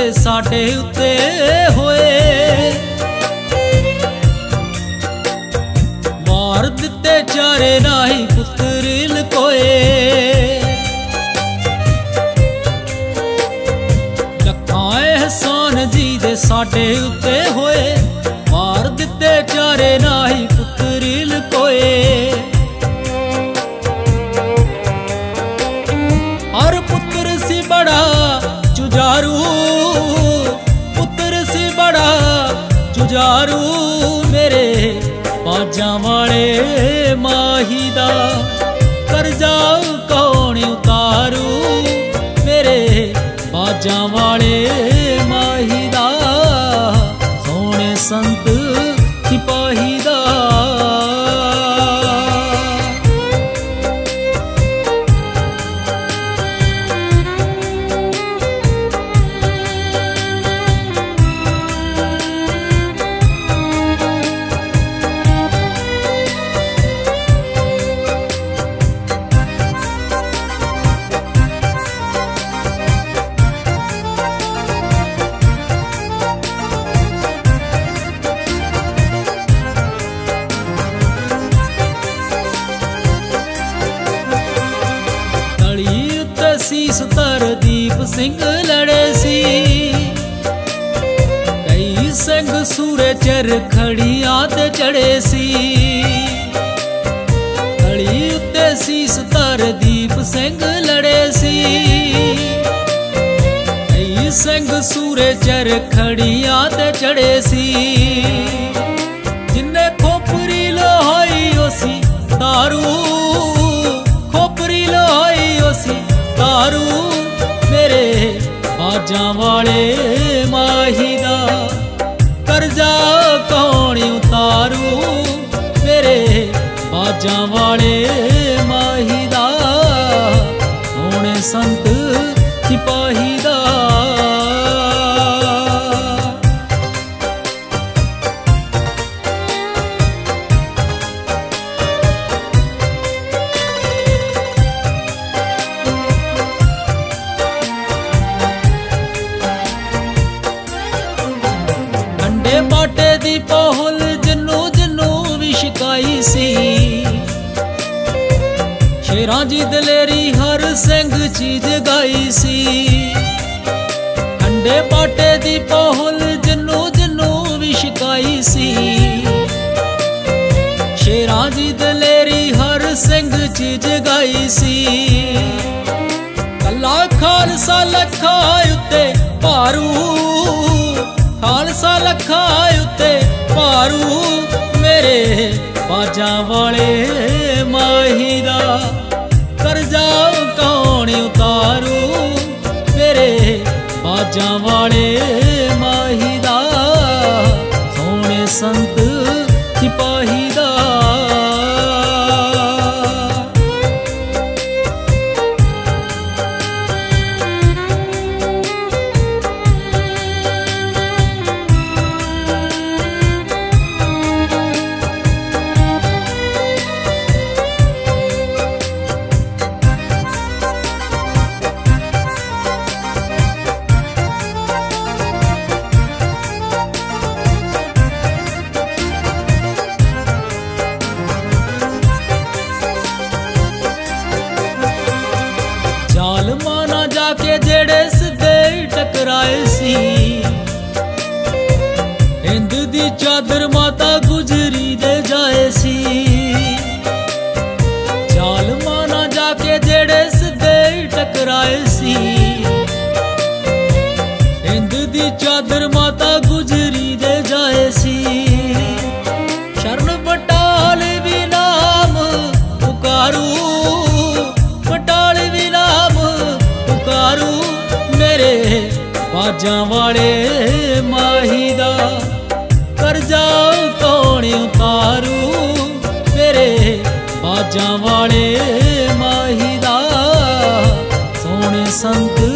साडे उत्ते होए, मार दिते चारे नाही पुत्र लकोए। लखां एहसान जी दे साडे उत्ते होए, मार दिते चारे नाही पुत्र लकोए। और पुत्र सी बड़ा जुझारू, पुत्र सी बड़ा जुझारू, मेरे बाजा वाले माही दा करजा कौन उतारू, मेरे बाजा वाले माही दा सोने संत सिपाही दा। सीस तरदीप सिंह लड़े सी, कई संग सूरे चर खड़ियां ते चढ़े सी। खड़ी उत्ते सीस तरदीप सिंह लड़े सी, कई संग सूरे चर खड़ियां ते चढ़े सी। जिन्ने खोपरी लोहाई ओसी दारू, खोपरी लोहाई ओसी दारू, मेरे बाजा वाले माही दा करजा कौन उतारू, मेरे बाजा वाले माही दा सोने संत सिपाही दा। बाटे दी पहुल जिन्नू जिन्नू भी शिकाई सी, शेरां जी दलेरी हर सिंह चीज गाई सी। खंडे बाटे दी पहुल जिन्नू जिन्नू भी शिकाई सी, शेरां जी दलेरी हर सिंह चीज गाई सी। कला खालसा लखा उत्ते भारू, खालसा लखा उत्ते भारू, मेरे बाजा वाले माही दा करजा कौन उतारू, मेरे बाजा वाले माही दा सोने संत सिपाही दा। माना जाके जेड़े सिद्धे टकराए सी, हिंद दी चादर माता गुजरी दे जाए सी। चाल माना जाके जेड़े सिद्धे टकराए सी, हिंद दी चादर माता गुजरी दे जाए सी। शरण बटाल भी नाम पुकारू, बटाल भी नाम पुकारू, मेरे बाजा वाले माही दा करजा कौन उतारू, मेरे बाजा वाले माही दा सोने संत